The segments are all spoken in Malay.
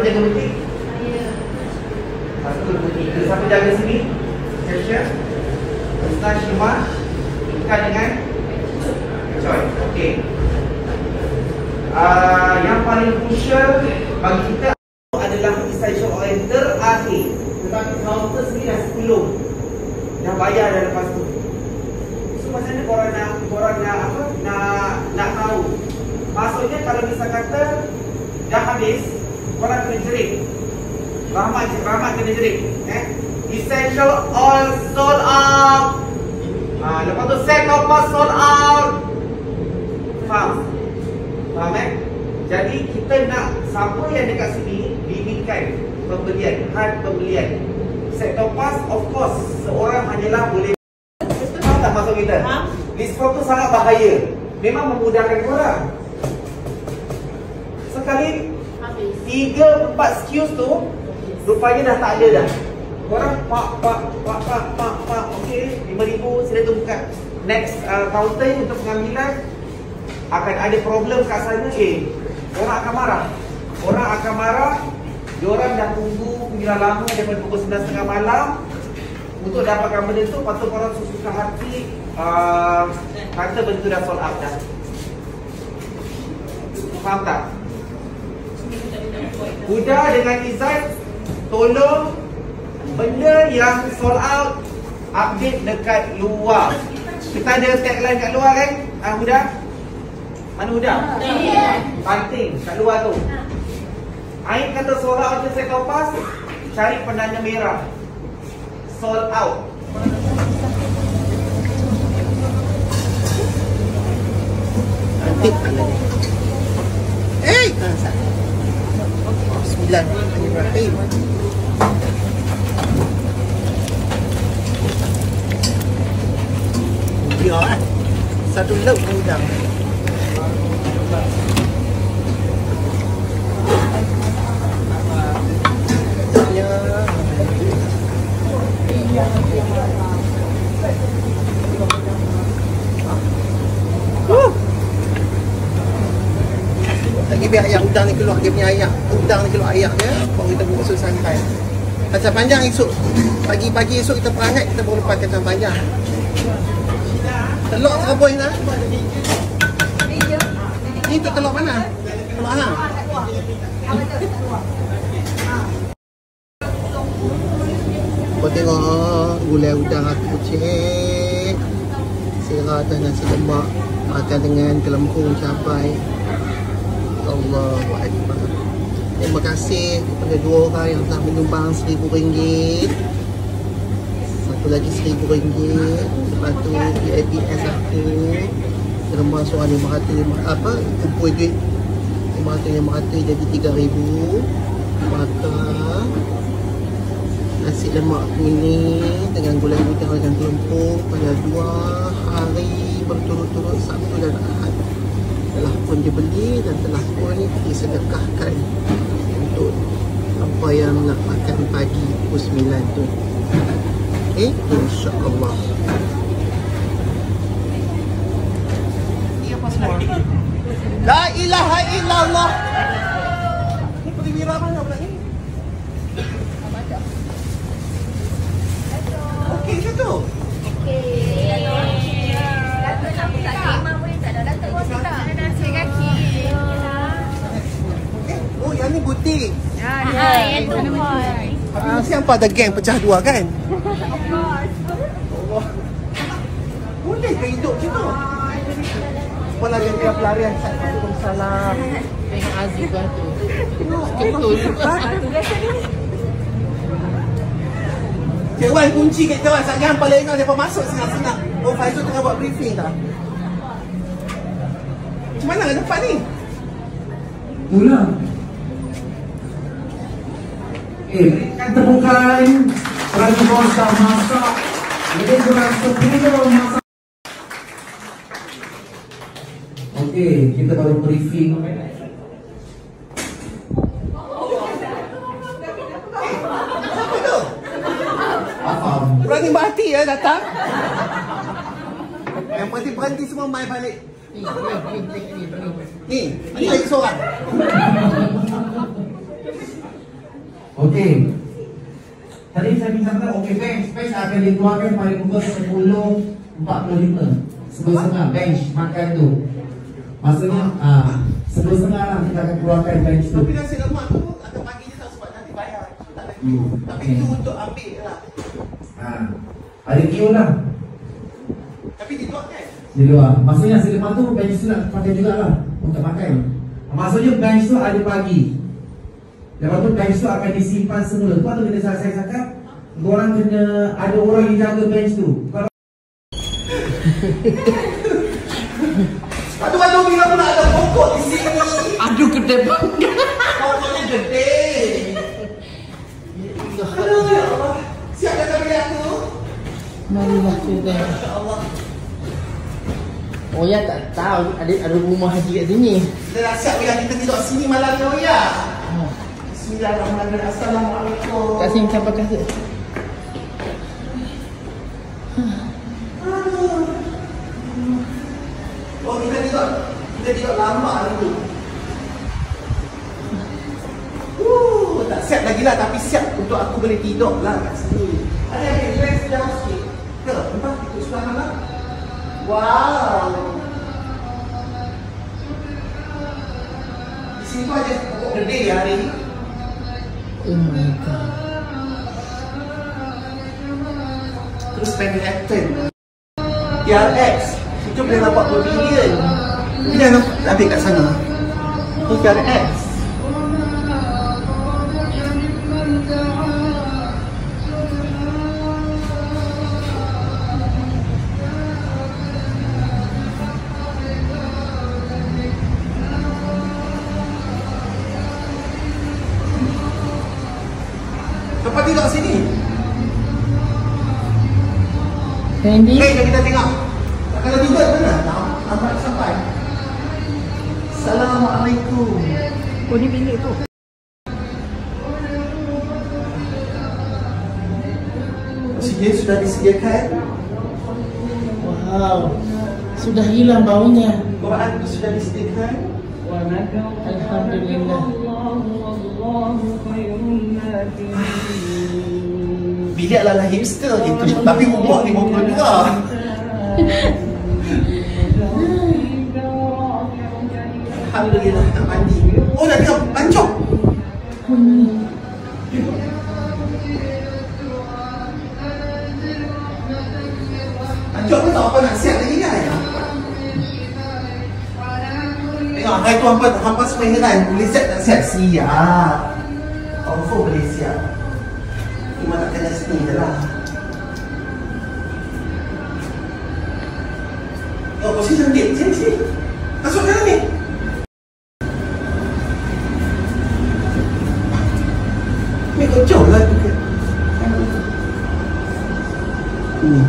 jaga butik? Satu, dua, tiga. Siapa jaga sini? Cashier Ustaz Syimah ikan dengan Joy. Okey. Yang paling crucial bagi kita adalah essential oil terakhir. Tetapi counter sini dah 10. Dah bayar dah lepas tu. So macam mana korang nak tahu? Maksudnya kalau misal kata dah habis, korang kena jerit. Rahmat kena jerit. Essential oil sold out. Lepas tu set top sold out. Faham? Jadi kita nak siapa yang dekat sini bimbingkan pembelian, had pembelian. Set top of course seorang hanyalah boleh. Faham tak maksud kita? Leasehold tu sangat bahaya. Memang memudahkan korang. Sekali 3-4 SKUs tu rupanya dah tak ada dah. Korang pak. Okey, 5,000 sila tunggu kat next counter untuk pengambilan. Akan ada problem kat sana. Orang akan marah. Diorang dah tunggu panggilan lama daripada pukul 9.30 malam untuk dapatkan benda tu. Lepas tu korang susah hati kata benda tu dah sold out dah. Faham tak? Huda dengan Izzat, tolong benda yang sold out update dekat luar. Kita ada tagline kat luar kan? Huda? Mana Huda? Panting kat luar tu. Ain kata sold out je saya kopas, cari penanda merah. Sold out. Cantik lah ni. Bismillah. Bismillahirrahmanirrahim. Ya, satu lauk udang. Lagi biar ayam udang ni keluar, dia punya ayam udang ni keluar ayam dia, baru kita buat susu santai. Kacang panjang esok, pagi-pagi esok kita perangat, kita baru lepas kacang panjang. Telur seraboi nak? Ni untuk telur mana? Telur anak? Kau tengok gulai udang aku cek. Sirah dan nasi lemak, makan dengan kelempung cabai. Allahu Akbar. Terima kasih kepada dua orang yang telah menyumbang RM1,000. Satu lagi RM1,000. Lepas tu PABS aku terima seorang 500 kumpul duit 500 jadi RM3,000. Maka nasi lemak kuning dengan gulai udang dengan kelempung pada 2 hari berturut-turut, Sabtu dan Ahad, telah pun dibeli dan telah pun disedekahkan untuk apa yang nak makan pagi pukul 9 tu. Okey, insya-Allah. La ilaha illallah. Ni perwira mana pula ni? Okey ke tu? Okey. Datuk nak buka tema boleh tak? Datuk boleh tak? Ada nasi kaki. Oh, yang ni butik. Yang tu pun. Siapa ada geng pecah dua kan? Allah. Boleh ke hidup macam tu? Sekolah dia pelarian. Assalamualaikum. Tengok Aziz tu. Betul juga. Cik Wan kunci kat kita Wan. Jangan paling ingat mereka masuk senang-senang. Oh, Faizul tengah buat briefing tak? Macam mana kat depan ni? Itulah. Berikan tepukan bagi bos dah masak. Jadi kurang 10 masak. Okey, kita baru briefing. Berani berhati ya datang. Yang berhenti semua mai balik. Ni lagi seorang. Okey. Tadi saya bincangkan okey bench akan dikeluarkan pada pukul 10.45. 10.30 bench makan tu. Maksudnya 10.30 lah kita akan keluarkan bench tu. Tapi nasi lemak tu atau pagi je tak sebab nanti bayar. Tak ada queue. Tapi itu untuk ambil lah. Ada queue lah. Tapi di luar kan? Di luar. Maksudnya nasi lemak tu bench tu nak pakai jugalah untuk makan. Maksudnya bench tu ada pagi. Lepas tu bench tu akan disimpan semula. Lepas tu bila saya cakap, korang kena ada orang yang jaga bench tu. Kalau Aduh bilang nak ada pokok di sini. Aduh gede banget. Pokoknya gede. Aduh ya Allah. Siap dah beli aku. Marilah kita. Masya Allah. Oh ya tak tahu ada rumah haji kat sini. Kita dah siap bila kita tidur sini malam ni oh ya. Bismillahirrahmanirrahim. Assalamualaikum. Kat sini siapa kasih? Oh kita tidur lama hari tu. Tak siap lagi lah tapi siap untuk aku boleh tidur lah kat sini. Ada yang relax jauh sikit. Ke? Nampak itu sebelah mana? Wow. Di sini tu ada pokok gede hari ni. Oh my god. Terus Manhattan TRX itu boleh nampak pavilion. Ini jangan ambil kat sana. Ini TRX. Tempat tidur sini. Randy? Jom kita tengok. Kalau tidur mana? Nampak sampai. Assalamualaikum. Oh ni bilik tu. Oksigen sudah disediakan. Wow. Sudah hilang baunya. Quran sudah disediakan. Alhamdulillah. Bilik ala hipster gitu. Tapi umur 52. Alhamdulillah nak mandi. Oh dah tengok pancok. Pancok pun tak apa nak siap lagi kan? Tengok hari tu hampa semua heran. Boleh siap tak siap? Siap. Confirm boleh siap. Cuma nak kena sini je lah. Oh, posisi cantik. Sini. Masuk dalam ni. Ni kocok lah. Ni.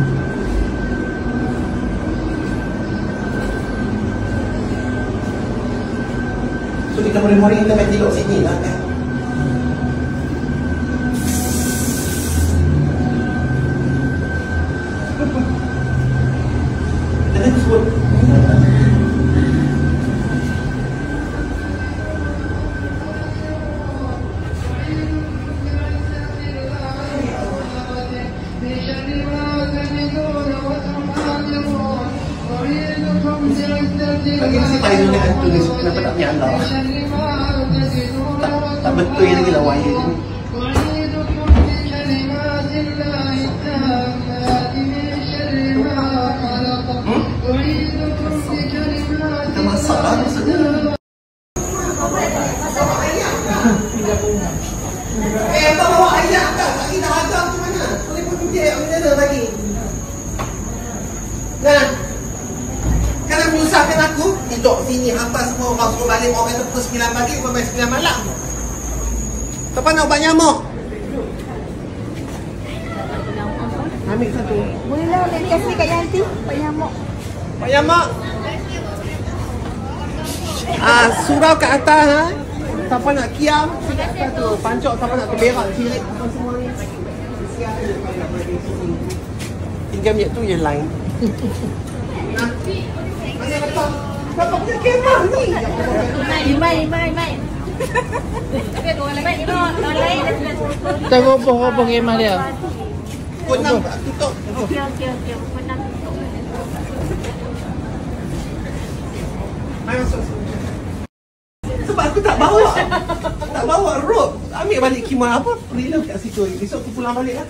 So kita boleh kita main tidur sini lah kan. Jangan sebut. Lagi mesti tahu dengan tulis kenapa tak nyala. Tak betul lagi lah wire ni. Kita masak lah maksudnya. Apa bawa ayam tak? Tak kita agak macam mana? Boleh pun tunjuk ayam macam mana bagi? Nah, kalau menyusahkan aku, tidur sini hampa semua orang suruh balik orang kata pukul 9 pagi sampai 9 malam. Siapa nak ubat nyamuk? Ambil satu. Boleh lah boleh kasih kat Yanti Pak Nyamuk. Pak nyamuk. Surau kat atas ha. Siapa nak kiam, kat atas tu. Pancok siapa nak terberak cirit apa semua ni. Siap je kalau nak bagi sini. Tinggal minyak tu je lain. Nah. Mana betul? Siapa punya kemah ni? Mai. Tapi ada orang lain. Orang lain dah sudah Terobong-robong kemah dia. Kau nampak tutup. Okey. Pukul 6 tutup. Mari masuk. Sebab aku tak bawa rope. Ambil balik khemah apa? Prelim kat situ. Besok aku pulang balik lah.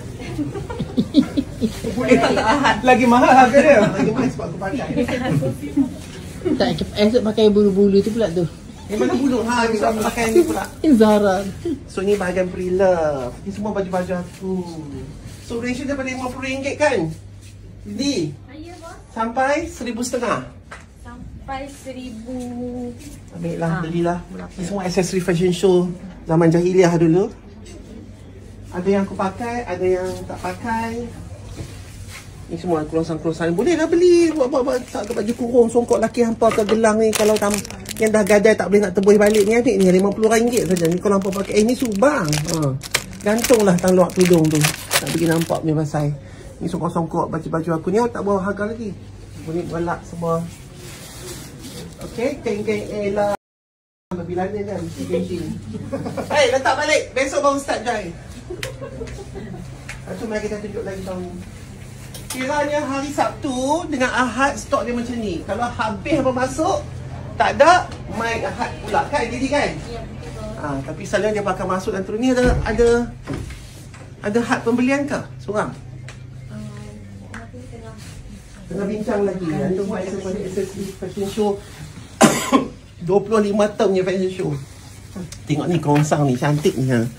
Boleh tak Ahad. Lagi mahal harga dia. Lagi mahal sebab aku pakai. Tak, esok pakai bulu-bulu tu pula tu. Yang mana bulu? Besok aku pakai ni pula. Zara. So ni bahagian pre-love. Ni semua baju-baju aku. So ratio daripada RM50 kan? Jadi Ya, bos. sampai RM1,500. Sampai 1000. Ambil lah, belilah. Ni semua aksesori fashion show zaman jahiliah dulu. Ada yang aku pakai, ada yang tak pakai. Ni semua keluasan-keluasan. Boleh lah beli. Buat tak ada baju kurung, songkok laki hampa ke gelang ni. Kalau yang dah gadai tak boleh nak tebus balik ni, ambil ni RM50 saja. Ni kalau hampa pakai. Ni subang. Gantunglah tang luak tudung tu. Tak pergi nampak punya pasal. Ni songkok-songkok baju-baju aku ni. Tak bawa harga lagi. Boleh belak semua. Okay, keng-keng Ella. Bila ni kan, mesti gengsi. Hei, letak balik. Besok baru start dry. Lepas tu mari kita tunjuk lagi tahun ni. Kiranya hari Sabtu dengan Ahad stok dia macam ni. Kalau habis apa masuk, tak ada, mai Ahad pula kan, Didi kan? Ya, betul. Tapi selalunya dia bakal masuk dan turun ni ada had pembelian ke? Seorang? Tengah bincang lagi. Ada buat accessory fashion show 25 tahun punya fashion show. Tengok ni kerongsang ni, cantik ni ha.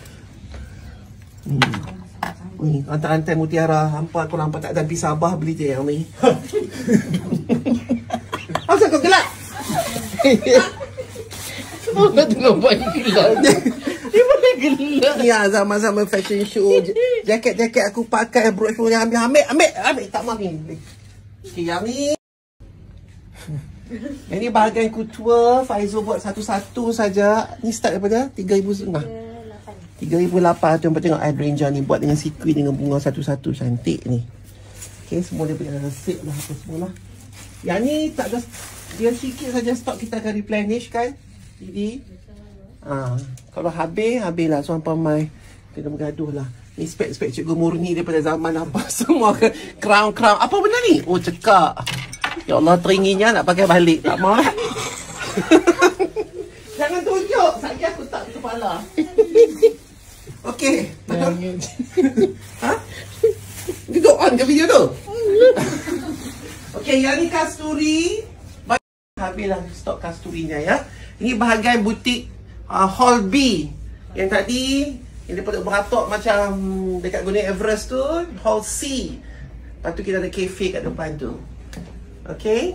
Ni rantai-rantai mutiara. Hampa kau nampak tak ada pergi Sabah beli je yang ni. Asal kau gelak? Orang tengah buat gelap. Dia boleh gelap. Ya, zaman-zaman fashion show. Jaket-jaket aku pakai, brooch pun yang ambil. Tak mahu ni. Okay, yang ni. Yang ni bahagian couture. Faizo buat satu-satu saja. Ni start daripada RM3,500. 3,800. Nampak tengok hydrangea ni buat dengan sequin dengan bunga satu-satu. Cantik ni. Okay, semua dia punya resep lah apa semua lah. Yang ni tak ada, dia sikit saja stok kita akan replenish kan. Jadi kalau habis lah. So hampa mai kena bergaduh lah. Ni spek-spek Cikgu Murni daripada zaman apa semua ke. Crown. Apa benda ni? Oh, cekak. Ya Allah, teringinya nak pakai balik. Tak mahu. Jangan tunjuk. Saya aku tak kepala. Okey. Ha? Duduk on ke video tu? Okey, yang ni kasturi. Habislah stok kasturinya ya. Ini bahagian butik Hall B. Yang tadi yang daripada beratok macam dekat Gunung Everest tu, Hall C. Lepas tu kita ada cafe kat depan tu. Okey.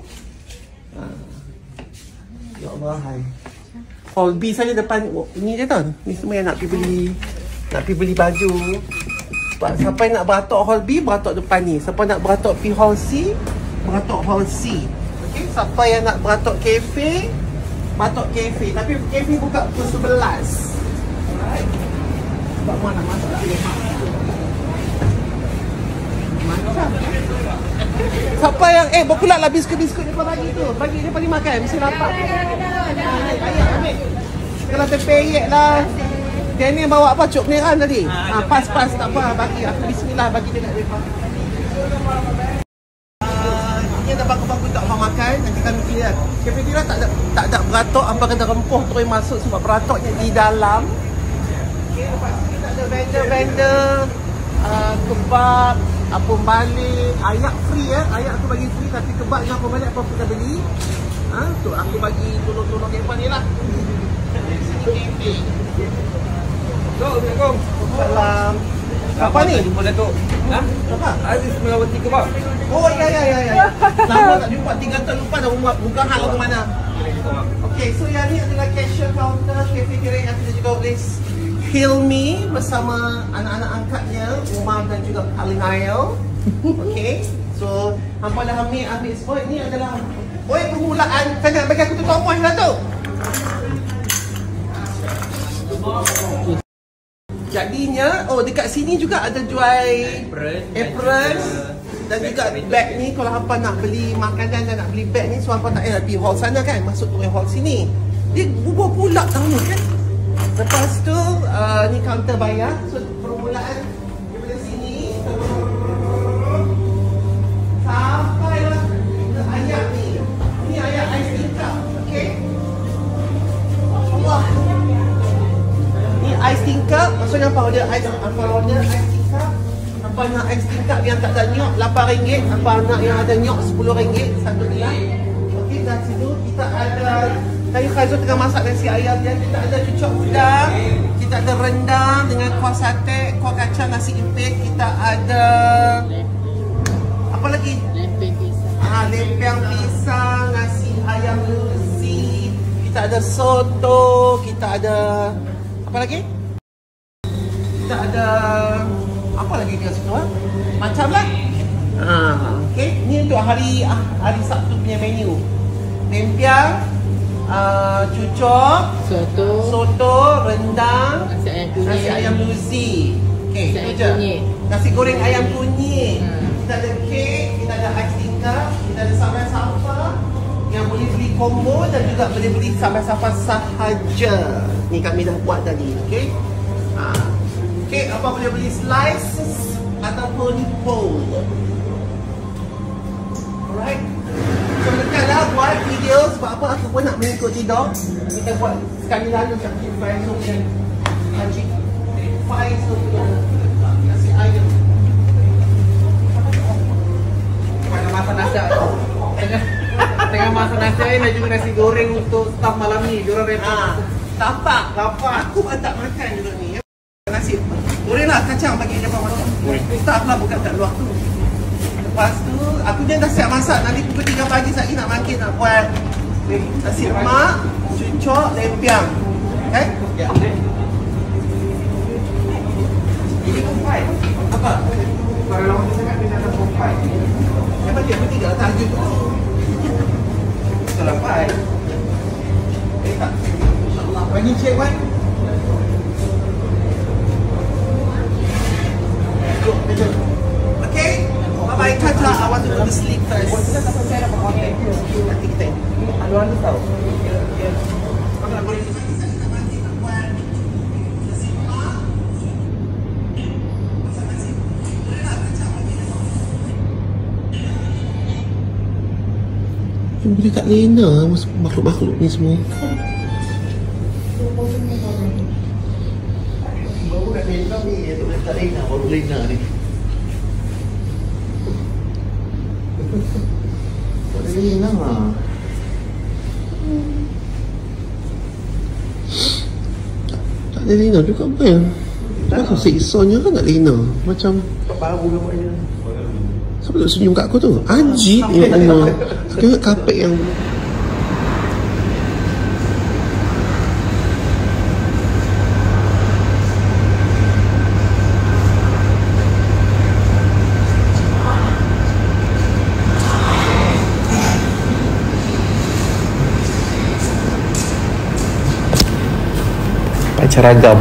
Ya Allah, hai. Hall B saja depan. Ini je tau. Ni semua yang nak pergi beli baju. Sebab siapa yang nak beratok Hall B, beratok depan ni. Siapa nak beratok pergi Hall C, beratok Hall C. Okey, siapa yang nak beratok kafe, beratok kafe. Tapi kafe buka pukul 11. Alright. Sebab mana nak masuk lagi. Macam. Siapa yang berkulat lah biskut-biskut dia bagi tu. Bagi dia paling makan, mesti lapar. Ayah ambil. Kalau terpeyek lah. Dia ni bawa apa? Cuk peneran tadi. Pas tak apa. Bagi aku bismillah bagi dia kat depan. Ini dah bagus-bagus tak orang makan. Nanti kami clear. Cafeteria tak ada beratok. Hampa kena rempuh terus masuk sebab beratoknya di dalam. Okay, lepas tu kita ada vendor-vendor kebab, apa balik. Ayak free ya. Ayak aku bagi free. Tapi kebab dengan apa balik apa kita beli. Tu aku bagi tolong-tolong depan ni lah. Sini cafe. Assalamualaikum. Salam. Apa ni? Jumpa Datuk. Apa? Aziz Melawati Kebab. Oh ya. Lama tak jumpa, 3 tahun lupa dah buka hal ke mana. Okay, so yang ni adalah cashier counter cafeteria yang kita juga oleh Hilmi bersama anak-anak angkatnya, Umar dan juga Alinayo. Okay, so hampa dah ambil semua. Ini adalah permulaan. Jangan bagi aku tu tomoh lah tu. Jadinya, dekat sini juga ada jual apron dan juga bag ni. Kalau hampa nak beli makanan dan nak beli bag ni, so hampa tak payah pergi hall sana kan, masuk tu hall sini. Dia bubuh pula tahu kan. Lepas tu ni kaunter bayar. So permulaan daripada sini sampailah ke ayat ni. Ni ayat ais tingkap. Okey. Allah. Ni ais tingkap. Maksudnya apa order ais? Apa order ais tingkap? Apa nak ais tingkap yang tak ada nyok RM8. Apa nak yang ada nyok RM10 satu gelas. Okey, dah situ kita ada kayu Khazul tengah masak nasi ayam dia. Kita ada cucuk udang, kita ada rendang dengan kuah sate, kuah kacang, nasi impit. Kita ada apa lagi? Lempeng pisang. Lempeng pisang, nasi ayam lusi. Kita ada soto, kita ada apa lagi? Kita ada apa lagi dia semua? Macam lah. Okey, ni untuk hari Sabtu punya menu. Lempeng, cucuk, soto, rendang, nasi ayam luzi. Okey, itu je. Nasi goreng ayam kunyit. Kita ada kek, kita ada ais tingkap, kita ada sambal sapa yang boleh beli combo dan juga boleh beli sambal sapa sahaja. Ni kami dah buat tadi, okey? Kek apa boleh beli slices ataupun whole. Alright. So dekatlah buat video sebab apa aku pun nak mengikut tidur. Kita buat sekali lalu macam Cik Faizul dan Haji Faizul nasi ayam. Tengah masak nasi. Tengah masak nasi dan juga nasi goreng untuk staff malam ni. Diorang repot. Tapak. Aku pun tak makan juga ni. Nasi gorenglah kacang bagi dia makan. Staff lah bukan kat luar tu. Lepas tu aku je dah siap masak. Nanti pukul 3 pagi saya nak makin nak buat nasi lemak, cucuk, lempeng. Okay? Ya. Ini kumpai. Apa? Kalau lama sangat dia ada pompai. Apa dia bertiga tahajud tu? Sampai. Tak. InsyaAllah. Bagi cik Wan. Okay? Bye-bye. Tata. I want to go to sleep first. Nanti kita Aduan tu tahu. kau nak boleh Bila kat Lena makhluk-makhluk ni semua. Baru kat Lena ni, tu kat Lena, baru Lena ni. Kat Lena lah. Tak ada Lena juga kan? Macam seksonnya kan tak Lena. Macam Baru namanya. siapa tak senyum kat aku tu? Ajib yang tengah. Aku ingat kapek yang Pancaragam.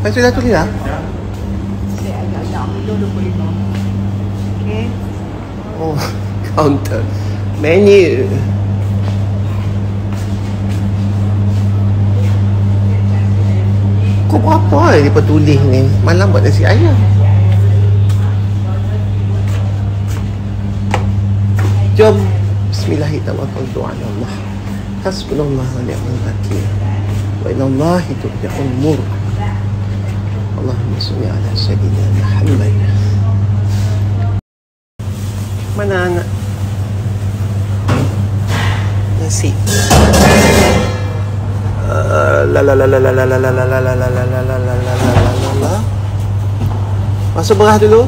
Lepas tu dah tulis lah. Saya agak-agak dulu 25. Okey. Oh, counter. Menu. Kau berapa dia tulis ni? Malam buat nasi ayam. Jom. Bismillahirrahmanirrahim. Hasbunallah wa ni'mal wakil. Wa inallahi turja'ul umur. Allahumma sholli ala sayyidina Muhammad. Mana anak? Nasi. Masuk beras dulu.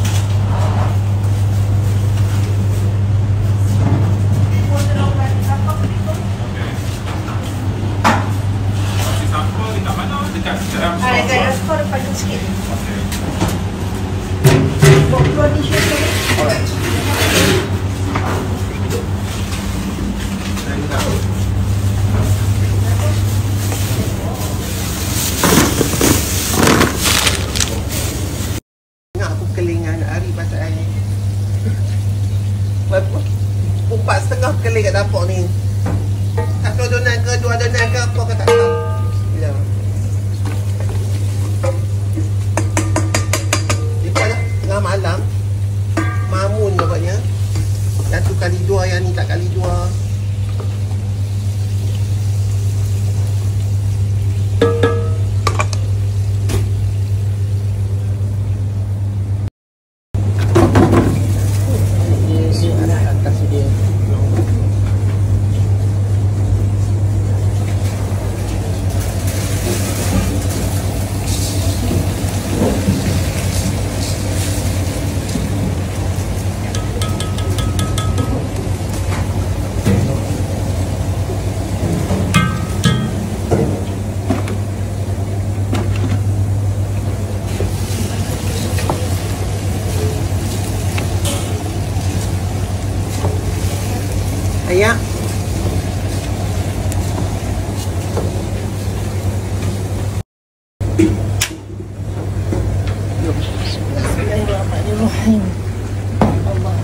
Ada skor depan sikit. Keluar tisu tadi. Ingat aku kelingan hari pasal air ni. 4.5 keling kat dapur ni. Satu adonan ke, 2 adonan ke, apa ke tak tahu. Bila? Tengah malam mamun nampaknya. Yang tu kali 2, yang ni tak kali 2. Ayah. Bismillahirrahmanirrahim. Allah.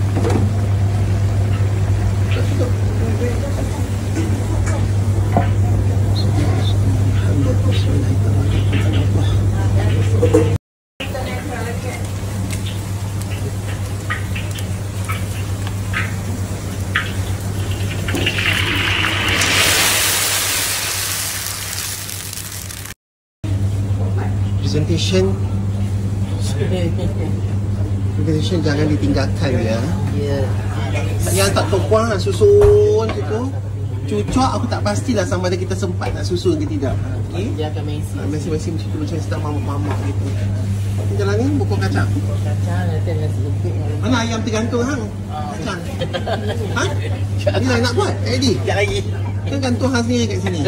Presentation jangan ditinggalkan ya. Ya. Yang tak tuan susun tu cucuk aku tak pastilah sama ada kita sempat nak susun ke tidak. Okey. Dia akan mesi. Masing-masing macam start mamak-mamak gitu. Ni jalan ni buku kacang. Kacang nanti nasi lembut. Mana ayam tergantung hang? Kacang. Ha? Ni lah nak buat? Ready? Sekejap lagi. Kan gantung hang sendiri kat sini.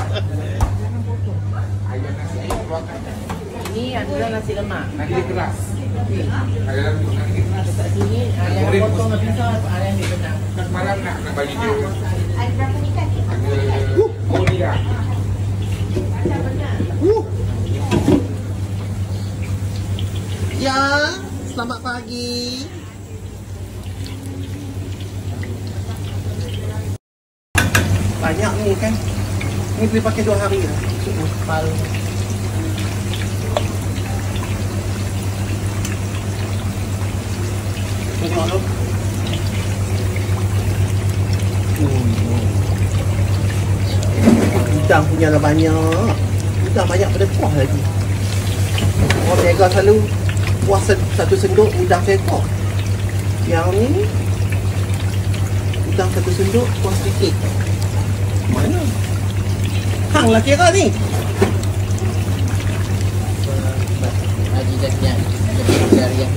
Ini adalah nasi lemak. Nasi keras. Okey. Ada nasi keras. Dekat sini ada yang potong dengan pisau, ada yang dibenang. Kan malam nak bagi dia. Ada berapa ni kan? Ada dia. Ya, selamat pagi. Banyak ni kan. Ni boleh pakai 2 hari lah. Palu. Tengok tu. Udang punya lah banyak. Udang banyak pada kuah lagi. Orang niaga selalu kuah satu sendok, udang seekor. Yang ni udang satu sendok, kuah sedikit. Mana? Hang lah kira ni. Haji Zakian. Jariah.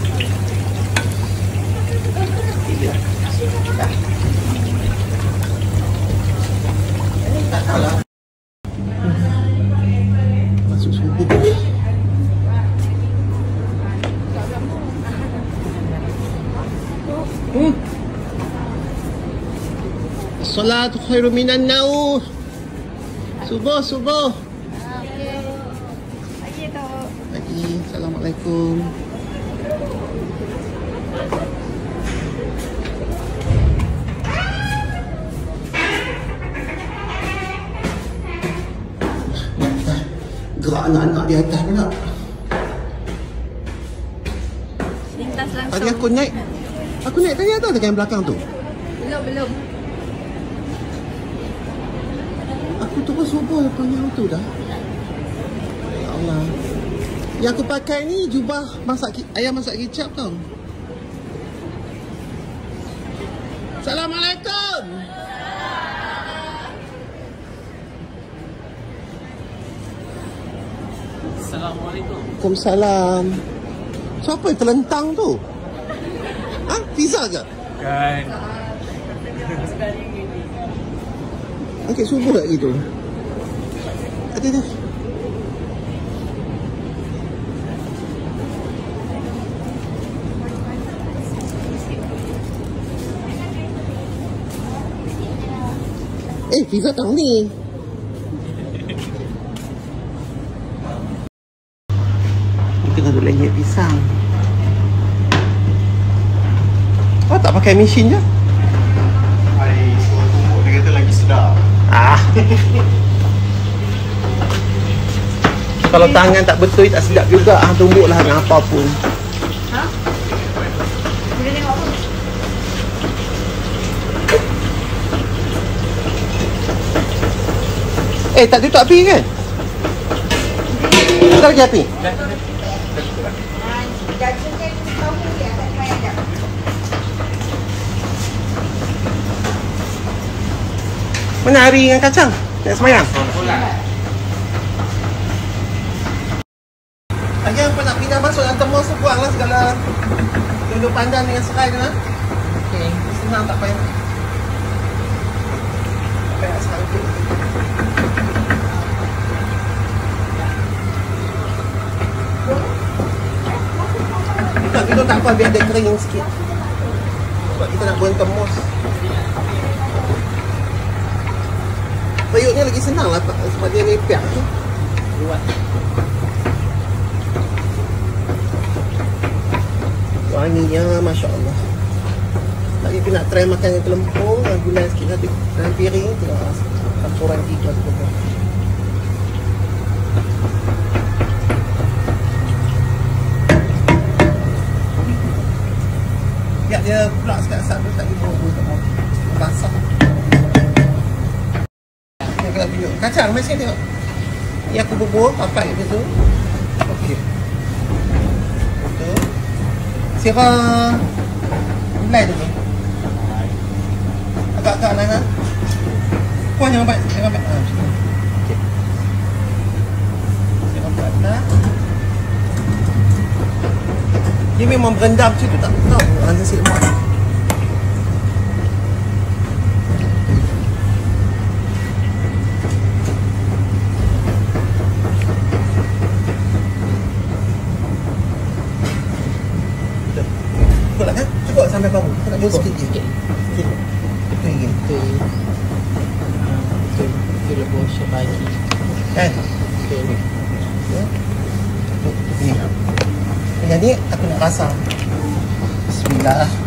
Tak tahu lah. Masuk subuh. Salatu khairu minan naum. Subuh. Okey. Okey tu. lagi. Assalamualaikum. Gerak anak-anak di atas pula. Lintas langsung. Tadi aku naik tadi atas dekat belakang tu. Belum. Aku terus subuh panjang tu dah. Ya Allah. Yang aku pakai ni jubah ayam masak kicap tau. Assalamualaikum. Assalamualaikum. Waalaikumsalam. Siapa yang terlentang tu? Ha? Pizza ke? Kan. Okey, subuh lagi tu. Ada. Pizza tang ni. Tengah duk lengit pisang. Oh, tak pakai mesin je? Air suara tumbuk dia kata lagi sedap. Kalau tangan tak betul tak sedap juga. Tumbuklah dengan apa pun. Boleh tengok apa? Tak tutup api kan? Tak lagi api? Mana hari dengan kacang? Nak semayang? Lagi apa nak pindah masuk dalam termos tu, buanglah segala duduk pandan dengan serai tu. Okey, senang, tak payah. Tak payah sekarang tu. Kita tak apa, biar dia kering sikit. Sebab kita nak buang termos. Periuknya lagi senang lah sebab dia lepiak tu. Buat. Wanginya Masya Allah. Lagi kita nak try makan yang telempung, gulai sikit dalam piring. Tengok campuran tiga tu. Biar dia pulak sikit asap tu tak dibuang tak mau basah. Kacang macam tengok. Ni aku bubur papat gitu tu. Okey. Betul. Sira gulai tu. Agak kanan kan. Kuah jangan banyak, jangan banyak. Okey. Sira kanan. Dia memang berendam macam tu tak tahu rasa lemak. Cukup lah kan? Cukup sampai bau. Kita nak buat sikit je. Sikit. Betul lagi. Betul. Betul lebih syabagi. Kan? Betul. Ni. Yang ni aku nak rasa. Bismillah.